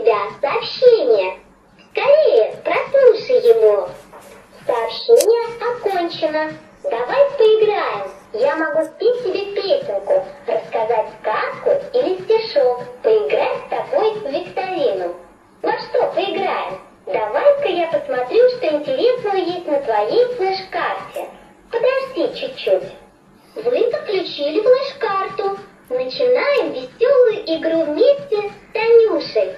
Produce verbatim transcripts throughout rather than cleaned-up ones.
тебя сообщение. Скорее, прослушай его. Сообщение окончено. Давай поиграем. Я могу спеть тебе песенку, рассказать сказку или стишок, поиграть с тобой в викторину. Во что поиграем? Давай-ка я посмотрю, что интересного есть на твоей флеш-карте. Подожди чуть-чуть. Вы подключили флеш-карту. Начинаем веселую игру вместе с Танюшей.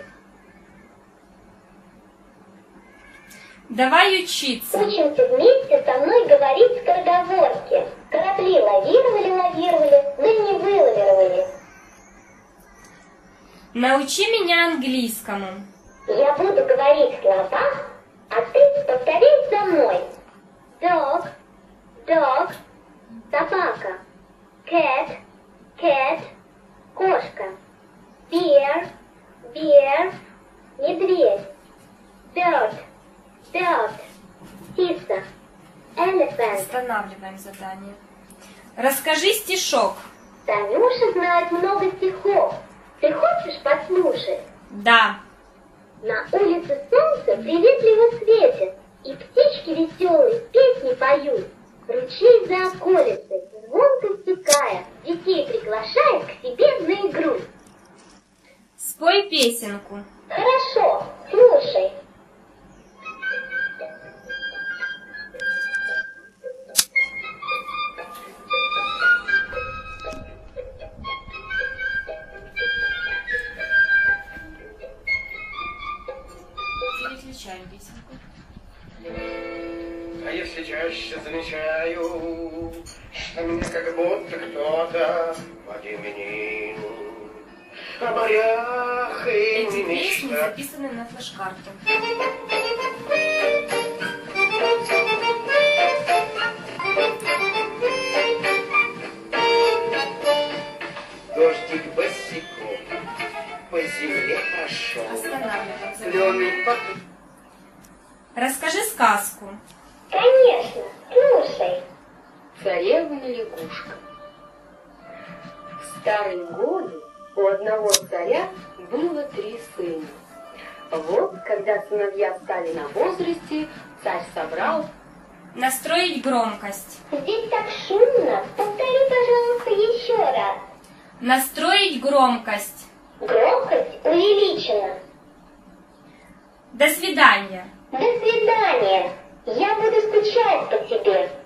Давай учиться. Учимся вместе со мной говорить скороговорки. Корабли лавировали, лавировали, но не вылавировали. Научи меня английскому. Я буду говорить слова, а ты повторяй за мной. Dog, dog, собака. Cat, cat, кошка. Bear, bear, медведь. Bird, bird, птица. Elephant. Останавливаем задание. Расскажи стишок. Танюша знает много стихов. Ты хочешь послушать? Да. На улице солнце приветливо светит, и птички веселые песни поют. Ручей за околицей, звонко стекая, детей приглашает к себе на игру. Спой песенку. Хорошо, слушай. Переключаем песенку. А если чаще замечаю, что мне как будто кто-то подименил о морях и Эти не песни мечтах. записаны на флеш-карту. Дождик босиком по земле прошел. Останавливаем задание. Зеленый пот... Расскажи сказку. Конечно, слушай. Царевна-лягушка. В старые годы у одного царя было три сына. Вот, когда сыновья стали на возрасте, царь собрал... Настроить громкость. Здесь так шумно. Повтори, пожалуйста, еще раз. Настроить громкость. Громкость увеличена. До свидания. До свидания. Я буду скучать по тебе.